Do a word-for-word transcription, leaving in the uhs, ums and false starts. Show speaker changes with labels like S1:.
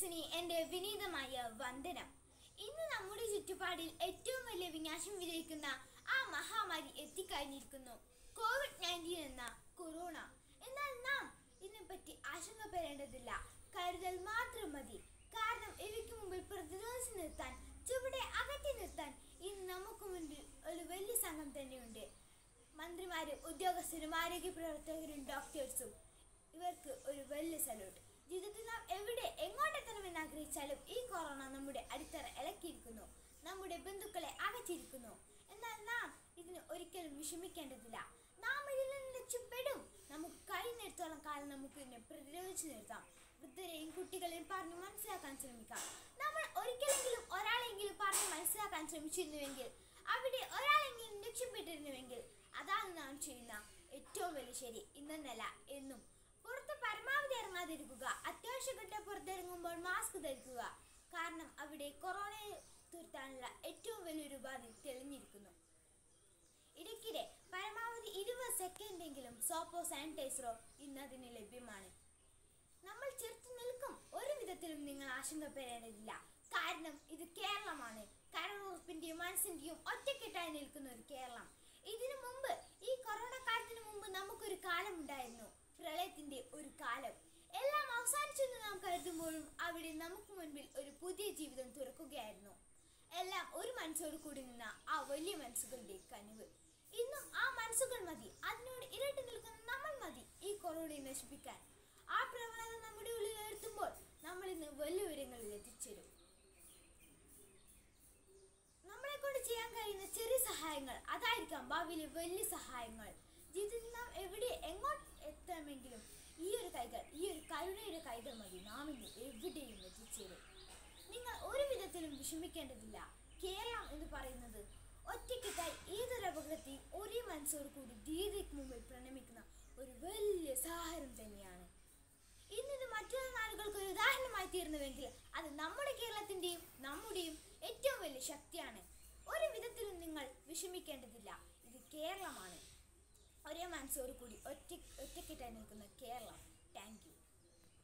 S1: വ്യൂവേഴ്സിന് എൻ്റെ വിനീതമായ വന്ദനം. ഇന്ന് നമ്മുടെ ചുറ്റുപാടിൽ ഏറ്റവും വലിയ വിനാശം വിതയ്ക്കുന്ന ആ മഹാമാരി എത്തിക്കഴിഞ്ഞിരിക്കുന്നു, കോവിഡ് നയൻറ്റീൻ എന്ന കൊറോണ. എന്നാൽ നാം ഇതിനെപ്പറ്റി ആശങ്കപ്പെടേണ്ടതില്ല, കരുതൽ മാത്രം മതി. കാരണം ഇവയ്ക്ക് മുമ്പിൽ പ്രതിരോധിച്ചു നിർത്താൻ, ചുവടെ അകറ്റി നിർത്താൻ ഇന്ന് നമുക്ക് മുൻപിൽ ഒരു വലിയ സംഘം തന്നെയുണ്ട്. മന്ത്രിമാരും ഉദ്യോഗസ്ഥരും ആരോഗ്യ പ്രവർത്തകരും ഡോക്ടേഴ്സും, ഇവർക്ക് ഒരു വലിയ സല്യൂട്ട്. ജീവിതത്തിൽ നാം എവിടെ എങ്ങോട്ടെത്തണമെന്ന് ആഗ്രഹിച്ചാലും ഈ കൊറോണ നമ്മുടെ അടിത്തറ ഇളക്കിയിരിക്കുന്നു, നമ്മുടെ ബന്ധുക്കളെ അകറ്റിയിരിക്കുന്നു. എന്നാൽ നാം ഇതിന് ഒരിക്കലും വിഷമിക്കേണ്ടതില്ല. നാം ഇതിൽ നിന്ന് രക്ഷപ്പെടും. നമുക്ക് കഴിയുന്നിടത്തോളം കാലം നമുക്ക് ഇതിനെ പ്രതിരോധിച്ചു നിർത്താം. വൃദ്ധരെയും കുട്ടികളെയും പറഞ്ഞ് മനസ്സിലാക്കാൻ ശ്രമിക്കാം. നമ്മൾ ഒരിക്കലെങ്കിലും ഒരാളെങ്കിലും പറഞ്ഞ് മനസ്സിലാക്കാൻ ശ്രമിച്ചിരുന്നുവെങ്കിൽ, അവിടെ ഒരാളെങ്കിലും രക്ഷപ്പെട്ടിരുന്നുവെങ്കിൽ, അതാണ് നാം ചെയ്യുന്ന ഏറ്റവും വലിയ ശരി. ഇന്നല്ല എന്നും പുറത്ത് പരമാവധി ഇറങ്ങാതിരിക്കുക. അത്യാവശ്യഘട്ട പുറത്തിറങ്ങുമ്പോൾ മാസ്ക് ധരിക്കുക. കാരണം അവിടെ കൊറോണയെ തുരത്താനുള്ള ഏറ്റവും വലിയൊരു ഉപാധി തെളിഞ്ഞിരിക്കുന്നു. ഇടയ്ക്കിടെ പരമാവധി ഇരുപത് സെക്കൻഡെങ്കിലും സോപ്പോ സാനിറ്റൈസറോ ഇന്ന് അതിന് ലഭ്യമാണ്. നമ്മൾ ചെറുത്തു നിൽക്കും. ഒരു വിധത്തിലും നിങ്ങൾ ആശങ്കപ്പെടേണ്ടതില്ല. കാരണം ഇത് കേരളമാണ്. കരളുറപ്പിന്റെയും മനസ്സിന്റെയും ഒറ്റക്കെട്ടായി നിൽക്കുന്ന ഒരു കേരളം. ഇതിനു മുമ്പ്, ഈ കൊറോണ കാലത്തിന് മുമ്പ് നമുക്കൊരു കാലമുണ്ടായിരുന്നു, പ്രളയത്തിന്റെ ഒരു കാലം. എല്ലാം അവസാനിച്ചെന്ന് നാം കരുതുമ്പോഴും അവിടെ നമുക്ക് മുൻപിൽ ഒരു പുതിയ ജീവിതം തുറക്കുകയായിരുന്നു. എല്ലാം ഒരു മനസ്സോട് കൂടി നിന്ന ആ വലിയ മനസ്സുകളുടെ കനിവ്. ഇന്നും ആ മനസ്സുകൾ മതി, അതിനോട് ഇരട്ടി നിൽക്കുന്ന നമ്മൾ മതി ഈ കൊറോണയെ നശിപ്പിക്കാൻ. ആ പ്രവണത നമ്മുടെ ഉള്ളിൽ ഉയർത്തുമ്പോൾ നമ്മൾ ഇന്ന് വലിയ ഉയരങ്ങളിൽ എത്തിച്ചേരും. നമ്മളെ കൊണ്ട് ചെയ്യാൻ കഴിയുന്ന ചെറിയ സഹായങ്ങൾ, അതായിരിക്കാം ഭാവിയിലെ വലിയ സഹായങ്ങൾ. ജീവിതത്തിൽ നാം എവിടെ എങ്ങോട്ട് എത്തണമെങ്കിലും ഈ ഒരു കൈകൾ, ഈ ഒരു കരുണയുടെ കൈകൾ മതി നാം ഇന്ന് എവിടെയും എത്തിച്ചേരും. നിങ്ങൾ ഒരു വിധത്തിലും വിഷമിക്കേണ്ടതില്ല. കേരളം എന്ന് പറയുന്നത് ഒറ്റക്കെട്ടായി ഏതൊരു അപകടത്തെയും ഒരേ മനസ്സോട് കൂടി ധീരതയ്ക്ക് മുമ്പിൽ പ്രണമിക്കുന്ന ഒരു വലിയ സഹായം തന്നെയാണ്. ഇന്നിത് മറ്റുള്ള നാടുകൾക്ക് ഒരു ഉദാഹരണമായി തീർന്നുവെങ്കിൽ അത് നമ്മുടെ കേരളത്തിന്റെയും നമ്മുടെയും ഏറ്റവും വലിയ ശക്തിയാണ്. ഒരു വിധത്തിലും നിങ്ങൾ വിഷമിക്കേണ്ടതില്ല. ഇത് കേരളമാണ്. ഒരേ മനസ്സോട് കൂടി ഒറ്റ ഒറ്റക്കെട്ടായി നിൽക്കുന്ന കേരളം. Thank you.